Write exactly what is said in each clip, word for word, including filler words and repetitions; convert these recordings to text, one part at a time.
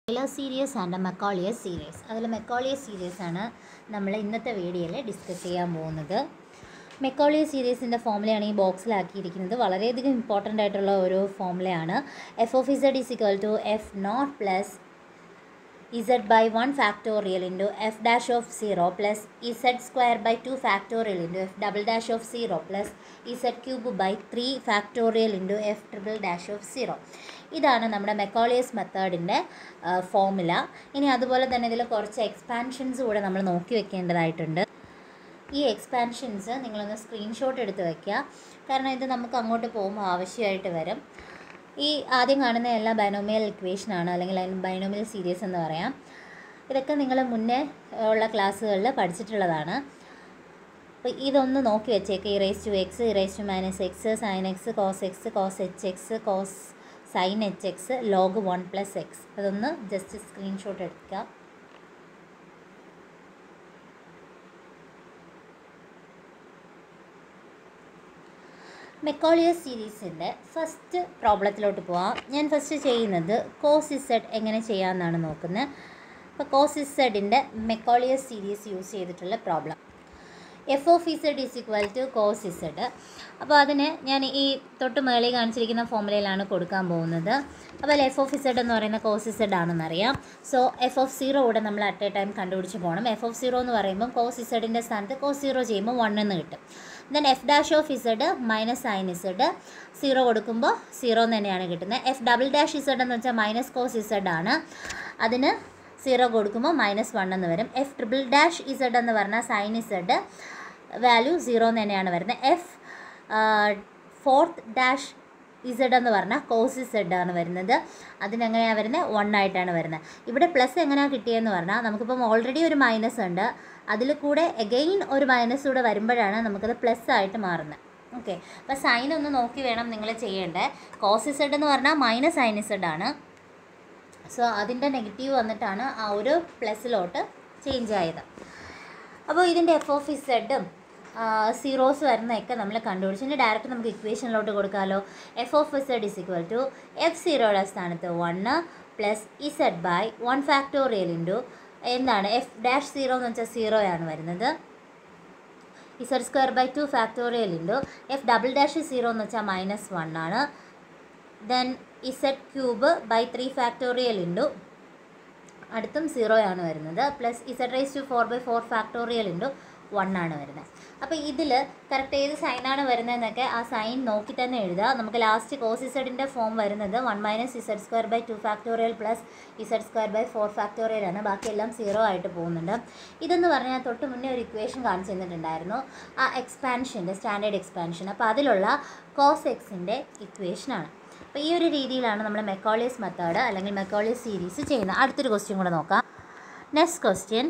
Taylor series and Macaulay series. അതിൽ Macaulay series ആണ് നമ്മൾ ഇന്നത്തെ വീഡിയോയിൽ ഡിസ്കസ് ചെയ്യാൻ പോകുന്നത്. Macaulay സീരീസിൻ്റെ ഫോമുലയാണ് ഈ ബോക്സിലാക്കിയിരിക്കുന്നത്. വളരെയധികം ഇമ്പോർട്ടൻ്റ് ആയിട്ടുള്ള ഒരു ഫോമുലയാണ്. F of z is equal to f nought plus z by one factorial into f dash of zero plus z square by two factorial into f double dash of zero plus z cube by three factorial into f triple dash of zero. ഇതാണ് നമ്മുടെ മെക്കോളിയസ് മെത്തേഡിൻ്റെ formula. ഇനി അതുപോലെ തന്നെ ഇതിൽ കുറച്ച് expansions കൂടെ നമ്മൾ നോക്കി വെക്കേണ്ടതായിട്ടുണ്ട്. ഈ എക്സ്പാൻഷൻസ് നിങ്ങളൊന്ന് സ്ക്രീൻഷോട്ട് എടുത്ത് വയ്ക്കുക, കാരണം ഇത് നമുക്ക് അങ്ങോട്ട് പോകുമ്പോൾ ആവശ്യമായിട്ട് വരും. ഈ ആദ്യം കാണുന്ന എല്ലാ ബൈനോമിയൽ ഇക്വേഷനാണ്, അല്ലെങ്കിൽ ബൈനോമിയൽ സീരീസ് എന്ന് പറയാം. ഇതൊക്കെ നിങ്ങൾ മുന്നേ ഉള്ള ക്ലാസ്സുകളിൽ പഠിച്ചിട്ടുള്ളതാണ്. അപ്പോൾ ഇതൊന്ന് നോക്കി വെച്ചേക്ക്. E raise to x, e raise to minus x, sine x, cos x, cos h x, cos sine h x, log one plus x. അതൊന്ന് ജസ്റ്റ് സ്ക്രീൻഷോട്ട് എടുക്കുക. മെക്കോളിയസ് സീരീസിൻ്റെ ഫസ്റ്റ് പ്രോബ്ലത്തിലോട്ട് പോവാം. ഞാൻ ഫസ്റ്റ് ചെയ്യുന്നത് കോസ് ഇസഡ് എങ്ങനെ ചെയ്യാമെന്നാണ് നോക്കുന്നത്. അപ്പോൾ cos ഇസഡിൻ്റെ മെക്കോളിയസ് സീരീസ് യൂസ് ചെയ്തിട്ടുള്ള problem f of z is equal to cos z. അപ്പോൾ അതിന് ഞാൻ ഈ തൊട്ട് മേളിൽ കാണിച്ചിരിക്കുന്ന ഫോമുലയിലാണ് കൊടുക്കാൻ പോകുന്നത്. അപ്പോൾ എഫ് ഓഫ് ഇസഡ് എന്ന് പറയുന്ന കോസ് ഇസഡ് ആണെന്നറിയാം. സോ എഫ് ഓഫ് സീറോ കൂടെ നമ്മൾ അറ്റ് എ ടൈം കണ്ടുപിടിച്ച് പോകണം. എഫ് ഓഫ് സീറോ എന്ന് പറയുമ്പോൾ കോസ് ഇസഡിൻ്റെ സ്ഥാനത്ത് കോസ് സീറോ ചെയ്യുമ്പോൾ വൺ എന്ന് കിട്ടും. Then f dash of z minus sine z, zero കൊടുക്കുമ്പോൾ സീറോ എന്ന് തന്നെയാണ് കിട്ടുന്നത്. എഫ് ഡബിൾ ഡാഷ് ഇസഡ് എന്ന് വെച്ചാൽ മൈനസ് കോസ് ഇസഡ് ആണ്, അതിന് സീറോ കൊടുക്കുമ്പോൾ മൈനസ് വൺ എന്ന് വരും. എഫ് ട്രിപ്പിൾ ഡാഷ് ഇസഡ് എന്ന് പറഞ്ഞാൽ സൈൻ ഇസഡ് വാല്യൂ സീറോ എന്ന് തന്നെയാണ് വരുന്നത്. എഫ് ഫോർത്ത് ഡാഷ് ഇസഡ് എന്ന് പറഞ്ഞാൽ കോസ് ഇസഡ് ആണ് വരുന്നത്, അതിനെങ്ങനെയാണ് വരുന്നത്? വൺ ആയിട്ടാണ് വരുന്നത്. ഇവിടെ പ്ലസ് എങ്ങനെയാണ് കിട്ടിയതെന്ന് പറഞ്ഞാൽ നമുക്കിപ്പം ഓൾറെഡി ഒരു മൈനസ് ഉണ്ട്, അതിൽ കൂടെ എഗെയിൻ ഒരു മൈനസ് കൂടെ വരുമ്പോഴാണ് നമുക്കത് പ്ലസ് ആയിട്ട് മാറുന്നത്. ഓക്കെ, അപ്പോൾ സൈൻ ഒന്ന് നോക്കി വേണം നിങ്ങൾ ചെയ്യേണ്ടത്. കോസ് ഇസഡ് എന്ന് പറഞ്ഞാൽ മൈനസ് സൈൻ ഇസഡ് ആണ്. സോ അതിൻ്റെ നെഗറ്റീവ് വന്നിട്ടാണ് ആ ഒരു പ്ലസ്സിലോട്ട് ചേഞ്ച് ആയത്. അപ്പോൾ ഇതിൻ്റെ എഫ് ഓഫ് ഇസഡും സീറോസ് വരുന്നതൊക്കെ നമ്മൾ കണ്ടുപിടിച്ചു. ഇനി ഡയറക്റ്റ് നമുക്ക് ഇക്വേഷനിലോട്ട് കൊടുക്കാമല്ലോ. F of z is equal to f സീറോയുടെ സ്ഥാനത്ത് one plus z by one factorial into എന്താണ് എഫ് ഡാഷ് സീറോ എന്ന് വെച്ചാൽ സീറോയാണ് വരുന്നത്. Z square by two factorial into f double dash zero എന്ന് വെച്ചാൽ മൈനസ് വൺ ആണ്. Then z cube by three factorial into അടുത്തും സീറോയാണ് വരുന്നത്, plus z raise to four by four factorial into one ആണ് വരുന്നത്. അപ്പോൾ ഇതിൽ കറക്റ്റ് ഏത് സൈനാണ് വരുന്നതെന്നൊക്കെ ആ സൈൻ നോക്കി തന്നെ എഴുതുക. നമുക്ക് ലാസ്റ്റ് കോസ് ഇസഡിൻ്റെ ഫോം വരുന്നത് one minus z square by two factorial plus z square by four factorial ആണ്. ബാക്കിയെല്ലാം സീറോ ആയിട്ട് പോകുന്നുണ്ട്. ഇതെന്ന് പറഞ്ഞാൽ തൊട്ട് മുന്നേ ഒരു ഇക്വേഷൻ കാണിച്ചു തന്നിട്ടുണ്ടായിരുന്നു, ആ എക്സ്പാൻഷൻ്റെ സ്റ്റാൻഡേർഡ് എക്സ്പാൻഷൻ. അപ്പോൾ അതിലുള്ള കോസ് എക്സിൻ്റെ ഇക്വേഷനാണ്. അപ്പോൾ ഈ ഒരു രീതിയിലാണ് നമ്മൾ മെക്കോളിയസ് മെത്തേഡ് അല്ലെങ്കിൽ മെക്കോളിയസ് സീരീസ് ചെയ്യുന്നത്. അടുത്തൊരു ക്വസ്റ്റ്യൻ കൂടെ നോക്കാം. Next question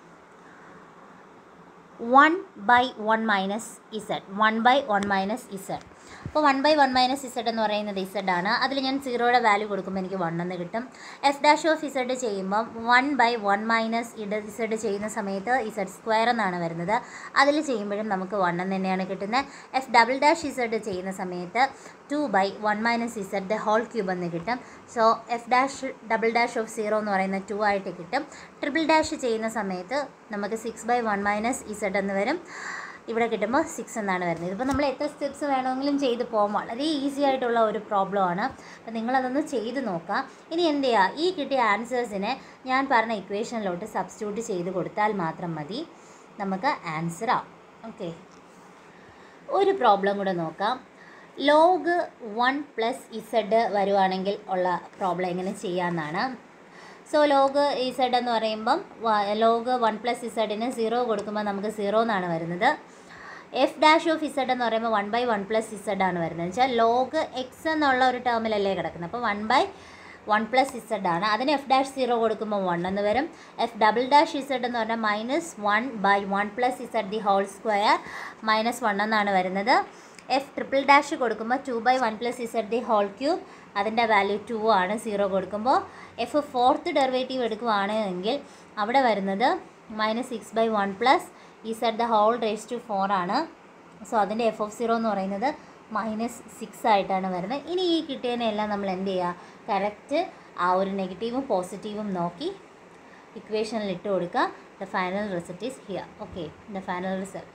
one by one minus z, one by one minus z. അപ്പോൾ one by one minus z എന്ന് പറയുന്നത് ഇസഡ് ആണ്. അതിൽ ഞാൻ സീറോയുടെ വാല്യൂ കൊടുക്കുമ്പോൾ എനിക്ക് വൺ എന്ന് കിട്ടും. എഫ് ഡാഷ് ഓഫ് ഇസഡ് ചെയ്യുമ്പം വൺ ബൈ വൺ മൈനസ് ഇഡ് ഇസഡ് ചെയ്യുന്ന സമയത്ത് ഇസഡ് സ്ക്വയർ എന്നാണ് വരുന്നത്, അതിൽ ചെയ്യുമ്പോഴും നമുക്ക് വൺ എന്ന് തന്നെയാണ് കിട്ടുന്നത്. എഫ് ഡബിൾ ഡാഷ് ഇസഡ് ചെയ്യുന്ന സമയത്ത് two by one minus z the whole cube എന്ന് കിട്ടും. So f dash double dash of zero എന്ന് പറയുന്നത് ടു ആയിട്ട് കിട്ടും. ട്രിപ്പിൾ ഡാഷ് ചെയ്യുന്ന സമയത്ത് നമുക്ക് six by one minus z എന്ന് വരും, ഇവിടെ കിട്ടുമ്പോൾ സിക്സ് എന്നാണ് വരുന്നത്. ഇതിപ്പോൾ നമ്മൾ എത്ര സ്റ്റെപ്സ് വേണമെങ്കിലും ചെയ്ത് പോകാം, വളരെ ഈസി ആയിട്ടുള്ള ഒരു പ്രോബ്ലമാണ്. അപ്പോൾ നിങ്ങളതൊന്ന് ചെയ്ത് നോക്കാം. ഇനി എന്ത് ചെയ്യുക, ഈ കിട്ടിയ ആൻസേഴ്സിനെ ഞാൻ പറഞ്ഞ ഇക്വേഷനിലോട്ട് സബ്സ്റ്റിറ്റ്യൂട്ട് ചെയ്ത് കൊടുത്താൽ മാത്രം മതി, നമുക്ക് ആൻസർ ആവും. ഓക്കെ, ഒരു പ്രോബ്ലം കൂടെ നോക്കാം. ലോഗ് വൺ പ്ലസ് ഇസഡ് വരുവാണെങ്കിൽ ഉള്ള പ്രോബ്ലം എങ്ങനെ ചെയ്യാമെന്നാണ്. സോ ലോഗ് ഇസഡ് എന്ന് പറയുമ്പം ലോഗ് വൺ പ്ലസ് ഇസഡിന് സീറോ കൊടുക്കുമ്പോൾ നമുക്ക് സീറോ എന്നാണ് വരുന്നത്. എഫ് ഡാഷ് ഓഫ് ഇസഡ് എന്ന് പറയുമ്പോൾ one by one plus z ആണ് വരുന്നത്. എന്ന് വെച്ചാൽ ലോഗ് എക്സ് എന്നുള്ള ഒരു ടേമിലല്ലേ കിടക്കുന്നത്. അപ്പോൾ one by one plus z ആണ്, അതിന് എഫ് ഡാഷ് സീറോ കൊടുക്കുമ്പോൾ വൺ എന്ന് വരും. എഫ് ഡബിൾ ഡാഷ് ഇസഡ് എന്ന് പറഞ്ഞാൽ minus one by one plus z the whole square minus one എന്നാണ് വരുന്നത്. എഫ് ട്രിപ്പിൾ ഡാഷ് കൊടുക്കുമ്പോൾ two by one plus z the whole cube, അതിൻ്റെ വാല്യൂ ടു ആണ് സീറോ കൊടുക്കുമ്പോൾ. എഫ് ഫോർത്ത് ഡെറിവേറ്റീവ് എടുക്കുകയാണെങ്കിൽ അവിടെ വരുന്നത് minus six by one plus z the whole raise to four ആണ്. സോ അതിൻ്റെ എഫ് ഓഫ് സീറോ എന്ന് പറയുന്നത് മൈനസ് സിക്സ് ആയിട്ടാണ് വരുന്നത്. ഇനി ഈ കിട്ടിയതിനെല്ലാം നമ്മൾ എന്ത് ചെയ്യുക, കറക്റ്റ് ആ ഒരു നെഗറ്റീവും പോസിറ്റീവും നോക്കി ഇക്വേഷനിൽ ഇട്ട് കൊടുക്കുക. The final result is here. Okay, the final result.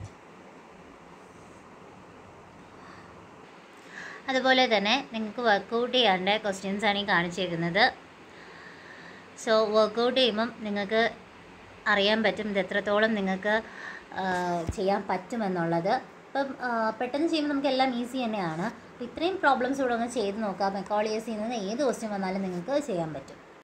അതുപോലെ തന്നെ നിങ്ങൾക്ക് വർക്കൗട്ട് ചെയ്യാണ്ട് ക്വസ്റ്റ്യൻസാണ് ഈ കാണിച്ചേക്കുന്നത്. സോ വർക്കൗട്ട് ചെയ്യുമ്പം നിങ്ങൾക്ക് അറിയാൻ പറ്റും ഇത് എത്രത്തോളം നിങ്ങൾക്ക് ചെയ്യാൻ പറ്റുമെന്നുള്ളത്. ഇപ്പം പെട്ടെന്ന് ചെയ്യുമ്പോൾ നമുക്ക് എല്ലാം ഈസി തന്നെയാണ്. അപ്പോൾ ഇത്രയും പ്രോബ്ലംസ് ഇവിടെ ഒന്ന് ചെയ്ത് നോക്കാം. മെക്കോളിയസിൽ നിന്ന് ഏത് ക്വസ്റ്റ്യൻ വന്നാലും നിങ്ങൾക്ക് ചെയ്യാൻ പറ്റും.